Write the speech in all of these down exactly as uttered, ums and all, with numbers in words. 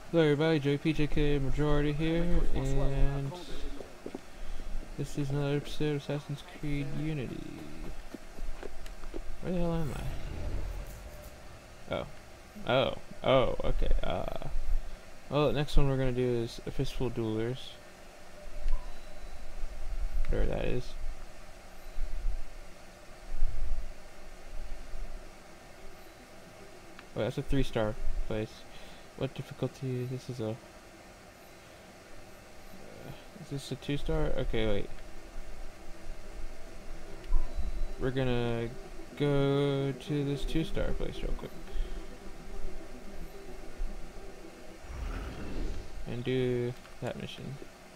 Hello everybody, Joey P J K Majority here, and this is another episode of Assassin's Creed Unity. Where the hell am I? Oh. Oh. Oh, okay. Uh, well, the next one we're going to do is A Fistful of Duelers. Whatever that is. Oh, that's a three star place. What difficulty? This is a... Is this a two star? Okay, wait. We're gonna go to this two star place real quick. And do that mission.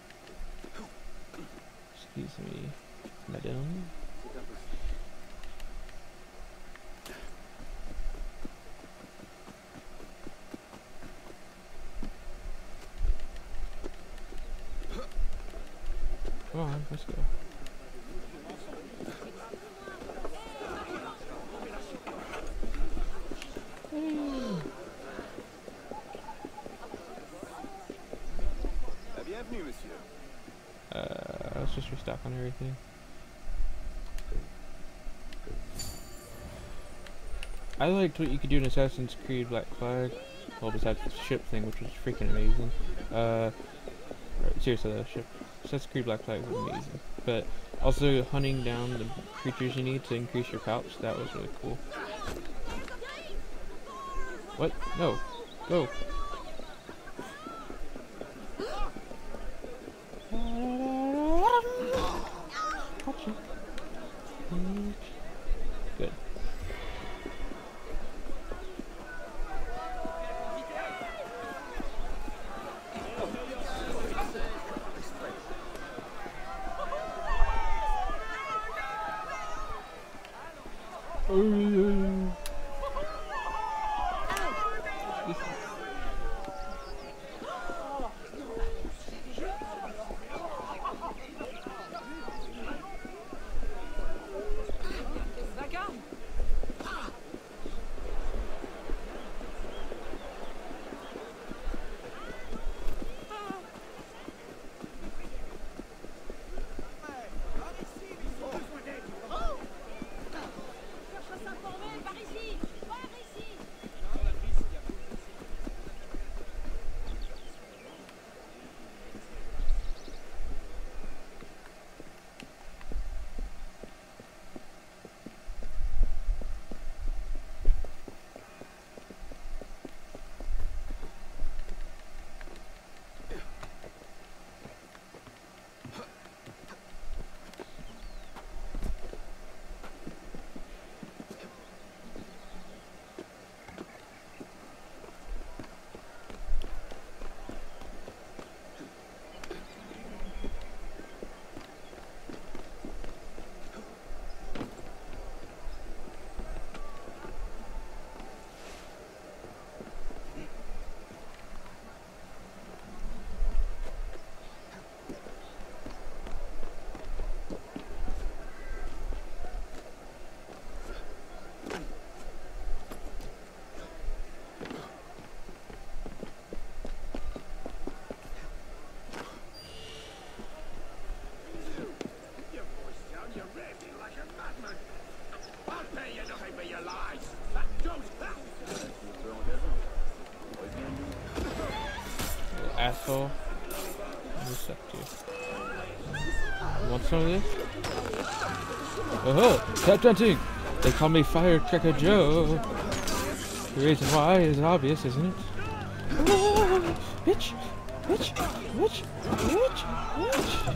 Excuse me, madam. Come on, let's go. Bienvenue, monsieur. Uh, let's just restock on everything. I liked what you could do in Assassin's Creed Black Flag. Well, besides the ship thing, which was freaking amazing. Uh, seriously, the ship. Assassin's Creed Black Flag was amazing. But also hunting down the creatures you need to increase your pouch, that was really cool. What? No. Go. Gotcha. Good. Oh, asshole. What's up to you? Want some of this? Oh, tap dancing! They call me Firecracker Joe. The reason why is obvious, isn't it? Oh, bitch! Bitch! Bitch! Bitch! Bitch!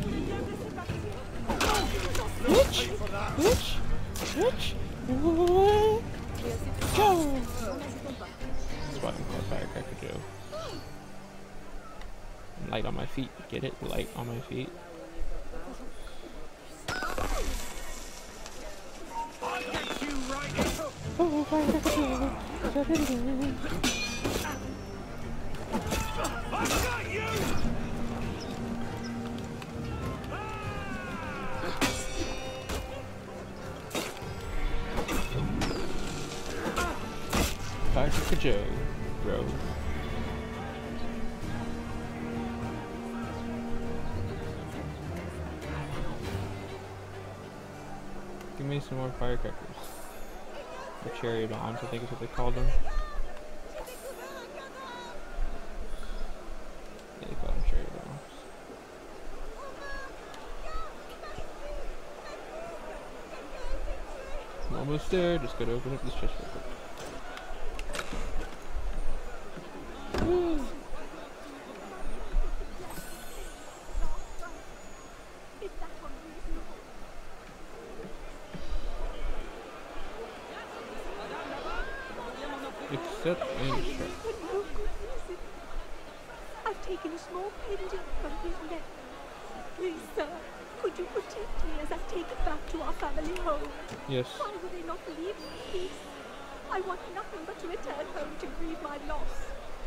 Bitch! Bitch! Bitch! Joe! That's why I'm called Firecracker Joe. Light on my feet. Get it? Light on my feet. Oh, Firecracker Joe! Firecracker Joe, bro. give me some more firecrackers. Or cherry bombs, I think is what they called them. Yeah, they call them cherry bombs. I'm almost there, just gotta open up this chest real quick. Woo. Except in sharp. I've taken a small pendant from his neck. Please, sir, could you protect me as I take it back to our family home? Yes. Why would they not leave me in peace? I want nothing but to return home to grieve my loss.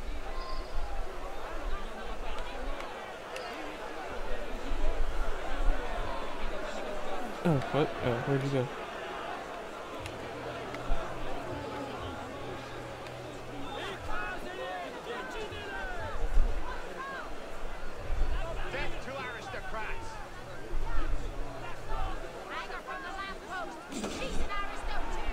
Oh, what? Oh, where'd you go? Death to aristocrats! Hang her from the lamppost! She's an aristoc too!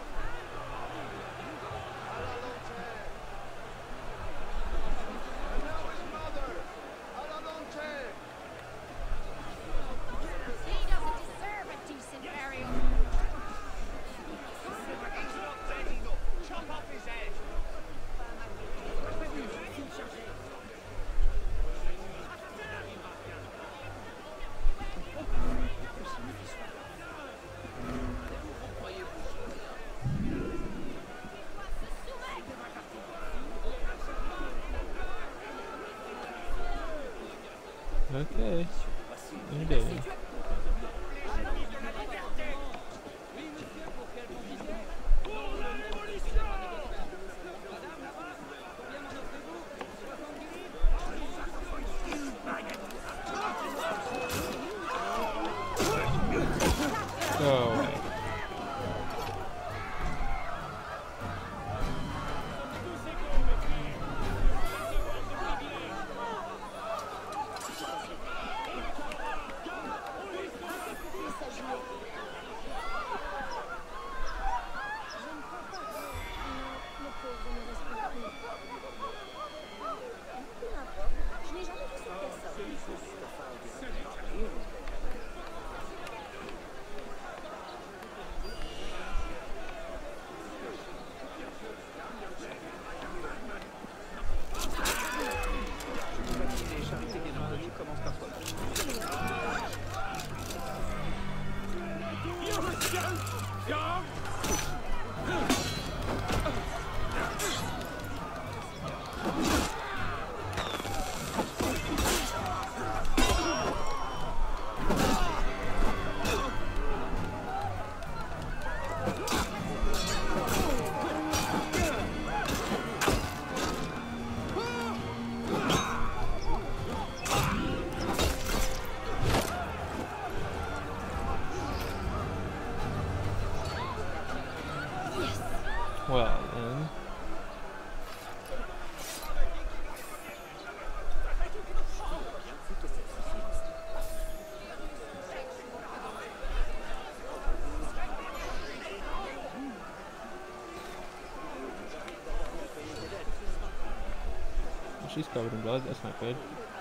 He doesn't deserve a decent burial! Chop off his head! Okay. You did. Go away. Je n'ai jamais vu cette personne. Well, then. She's covered in blood, that's not good.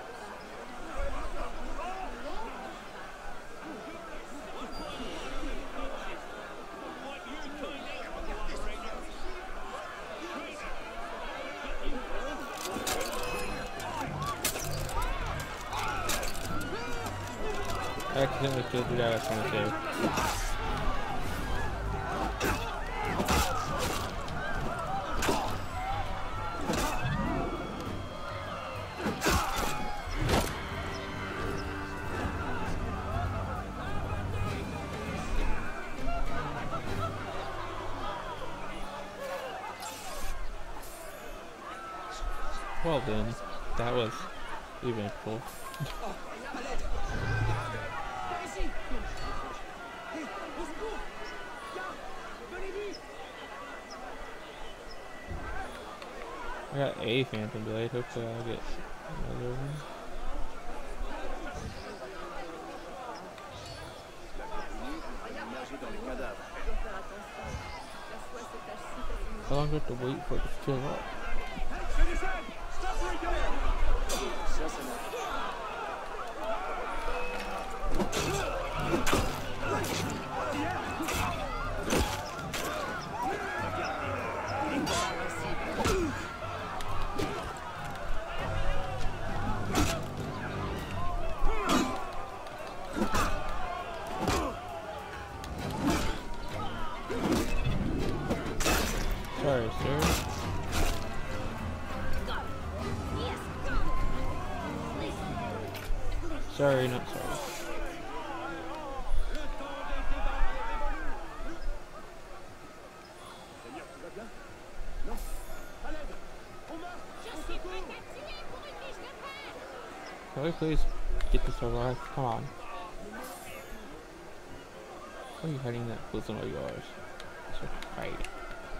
I accidentally killed the guy I was trying to save. Well then, that was eventful. I got a Phantom Blade, hopefully I'll get another one. How long do I have to wait for it to fill up? Sorry, sir. Sorry, not sorry. Can we please get this over with? Come on. Why are you hiding that bosom of yours? So fight.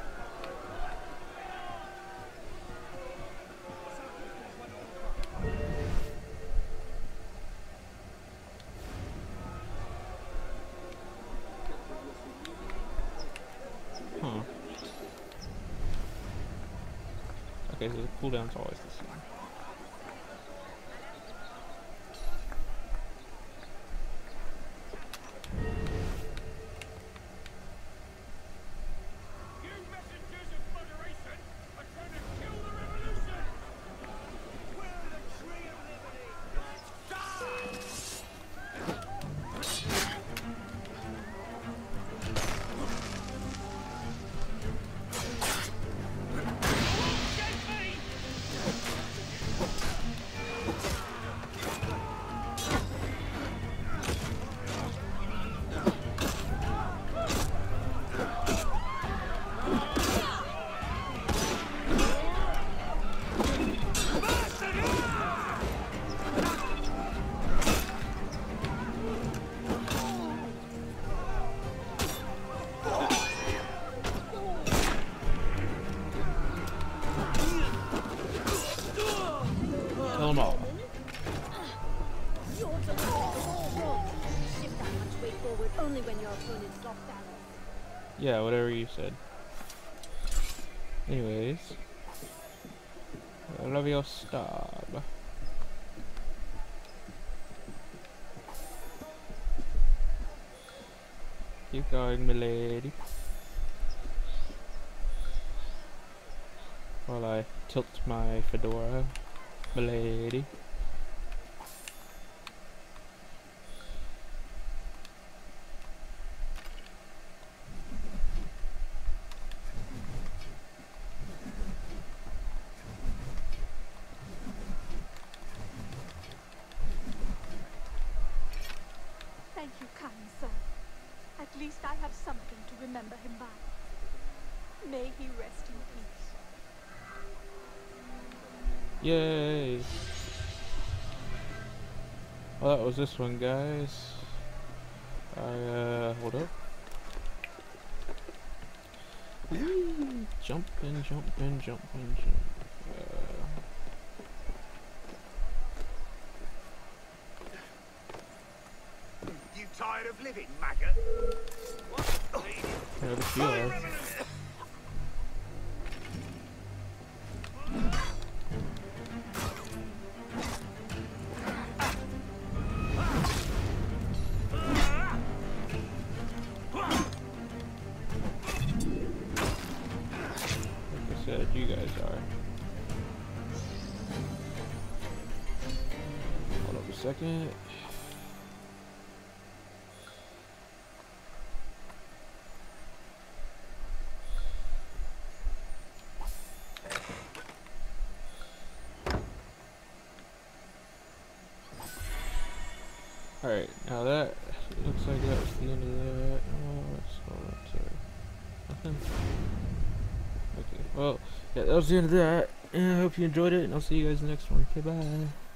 Huh. Okay, so the cooldown's always the same. Kill them all. Only when your opponent's lost arrows. Yeah, whatever you said. Anyways, I love your stab. Keep going, milady. While I tilt my fedora, milady. Thank you, kind sir. At least I have something to remember him by. May he rest in peace. Yay! Well, that was this one, guys. I, uh, hold up. Whee! Jumping, jumping, jumping, jump. Uh, You tired of living, maggot? What? yeah, the shield. Like I said, you guys are. Hold up a second. Alright, now that looks like that was the end of that. Oh, that's all that's there. Nothing? Okay, well, yeah, that was the end of that. And I hope you enjoyed it, and I'll see you guys in the next one. Okay, bye.